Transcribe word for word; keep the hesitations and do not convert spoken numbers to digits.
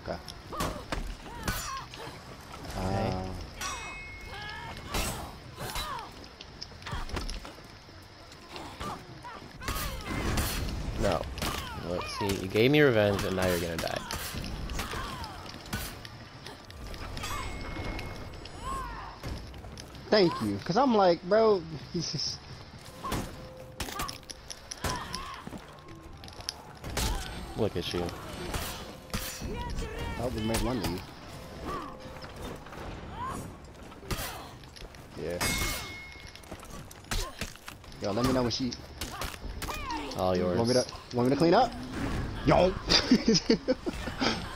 Okay. Okay. Uh, No. Look, see, you gave me revenge, and now you're gonna die. thank you, cause I'm like, bro, he's just. Look at you. Oh, we made one leave. Yeah. Yo, let me know when she. All yours. Want me to, want me to clean up? Yo!